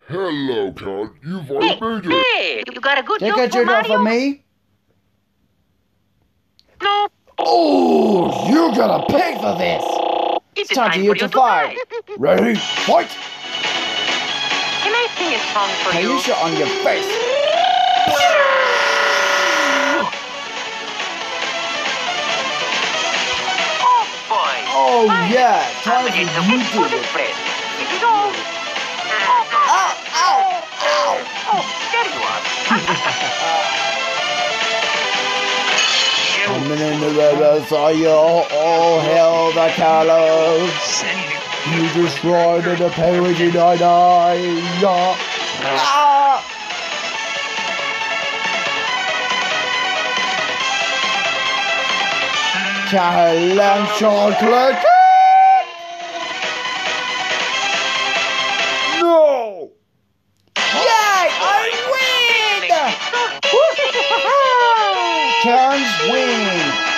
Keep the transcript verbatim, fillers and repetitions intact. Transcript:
Hello, Cat. You've already made it. Hey, you got a good Take joke a for joke Mario? for me. No. Oh, you gotta pay for this. It's It's time for for you to fight. Ready? Fight! Can I sing a song for Can you? you shit on your face? Oh boy. Oh Fine. yeah, time I'm for ready to you make to for do this it. bread. Here we go. Ow, ow, ow. Oh, there you are. Coming in the river, saw you all hail the colors. You destroyed the page and I die. Ah! Challenge chocolate. No! Yay! I win! Turns win!